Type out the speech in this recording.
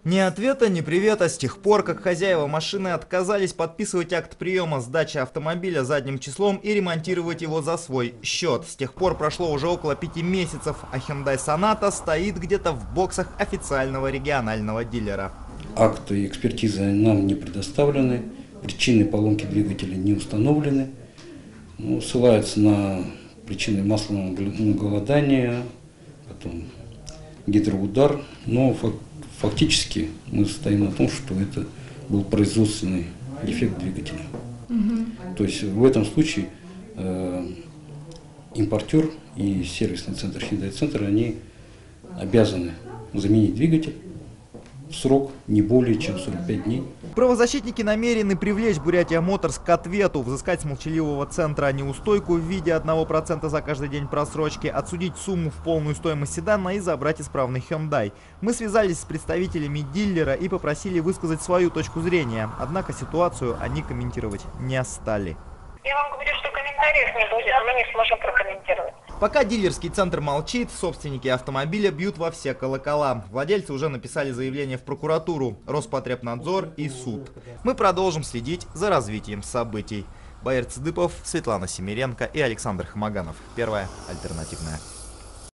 Ни ответа, ни привета с тех пор, как хозяева машины отказались подписывать акт приема сдачи автомобиля задним числом и ремонтировать его за свой счет. С тех пор прошло уже около 5 месяцев, а Hyundai Sonata стоит где-то в боксах официального регионального дилера. Акты экспертизы нам не предоставлены, причины поломки двигателя не установлены. Ссылаются на причины масляного голодания, потом гидроудар, но фактически мы стоим на том, что это был производственный дефект двигателя. То есть в этом случае импортер и сервисный центр Hyundai Центр, они обязаны заменить двигатель в срок не более чем 45 дней. Правозащитники намерены привлечь Бурятия Моторс к ответу, взыскать с молчаливого центра неустойку в виде 1% за каждый день просрочки, отсудить сумму в полную стоимость седана и забрать исправный Hyundai. Мы связались с представителями дилера и попросили высказать свою точку зрения, однако ситуацию они комментировать не стали. Я вам говорю, что комментариев не будет, мы не сможем прокомментировать. Пока дилерский центр молчит, собственники автомобиля бьют во все колокола. Владельцы уже написали заявление в прокуратуру, Роспотребнадзор и суд. Мы продолжим следить за развитием событий. Баир Цыдыпов, Светлана Семеренко и Александр Хамаганов. Первая альтернативная.